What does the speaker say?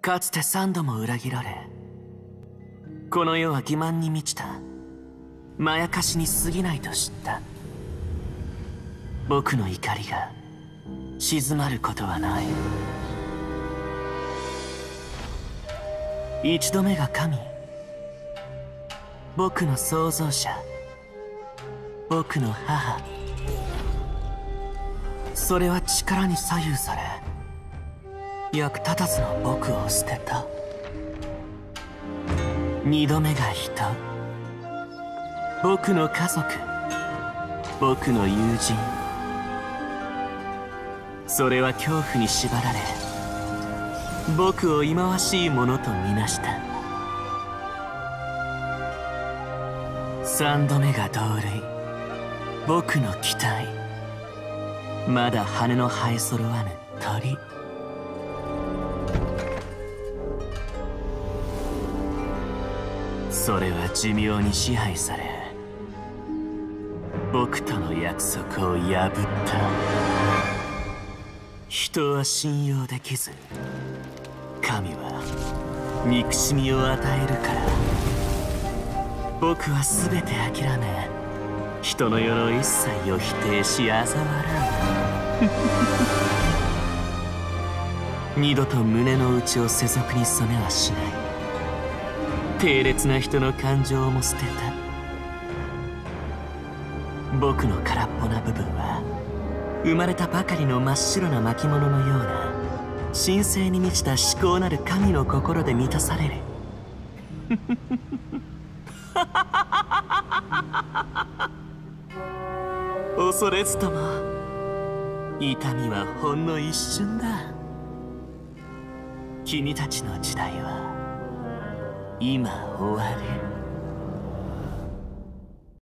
かつて三度も裏切られ、この世は欺瞞に満ちたまやかしに過ぎないと知った。僕の怒りが静まることはない。一度目が神、僕の創造者、僕の母。それは力に左右され、役立たずの僕を捨てた。二度目が人、僕の家族、僕の友人。それは恐怖に縛られ、僕を忌まわしいものとみなした。三度目が同類、僕の期待、まだ羽の生え揃わぬ鳥。それは寿命に支配され、僕との約束を破った。人は信用できず、神は憎しみを与えるから。僕は全て諦め、人の世の一切を否定し嘲笑う。二度と胸の内を世俗に染めはしない。低劣な人の感情も捨てた。僕の空っぽな部分は生まれたばかりの真っ白な巻物のような神聖に満ちた至高なる神の心で満たされる。恐れずとも痛みはほんの一瞬だ。君たちの時代は今終わる。